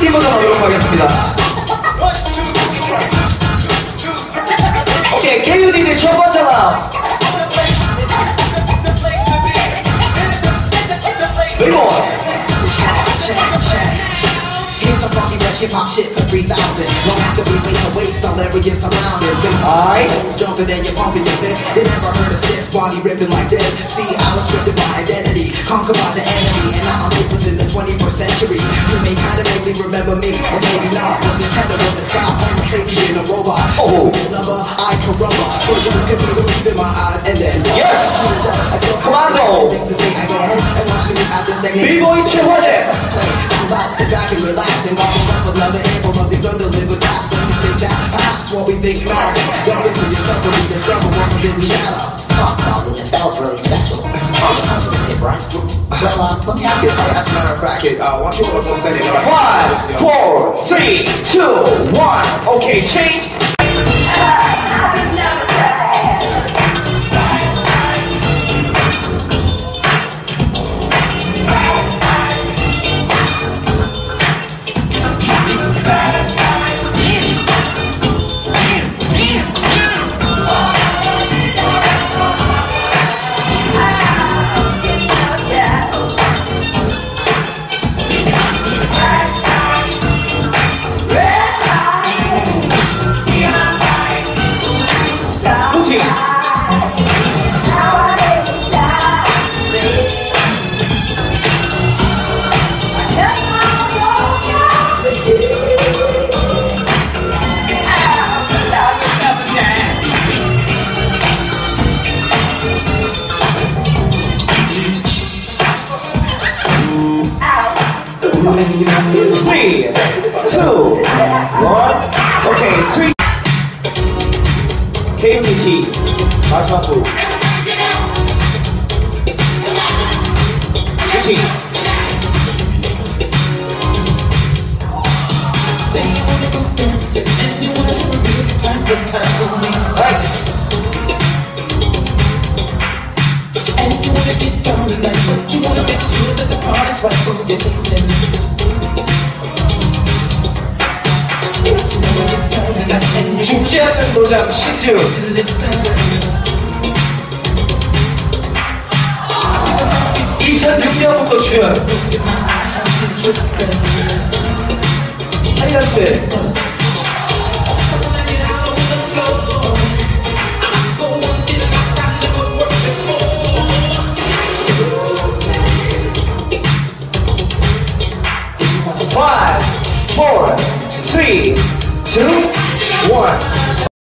팀으로 가도록 하겠습니다. 오케이, KUDD 첫 번째 라운드. 리본. Here's some funky fresh hip hop shit for 3,000. Long after we waste all areas surrounding. Bass jumping and you're pumping your fist. You never heard a stiff body ripping like this. See, I was stripped of my identity, conquered by the enemy, and now I'm faceless in the 21st century. You may kind of vaguely remember me, or maybe not. Was it tether, was it stop? Homo sapien, a robot. Oh, number, I corrupter. So you can believe in my eyes, and then yes, Commando. Things to say, I go home and watch me after stagnation. 비보이 최화제. Sit back and relax and bottle up another handful of these undelivered raps. Understand that perhaps what we think matters. Delve into yourself and rediscover what's within the matter. That was really special. Positive, right? Well, let me ask you. As a matter of fact, why don't you look for setting it up? 5, 4, 3, 2, 1. Okay, change. Three, two, one. Okay, sweet. KUDT 마지막 곡. 그치. 나이스. And you wanna get down tonight, but you wanna make sure that the party's right when you're tasting. 죽지 않는 도장 시즌. Listen. 2006년부터 출연. 8년째. Five, four, three, two, one.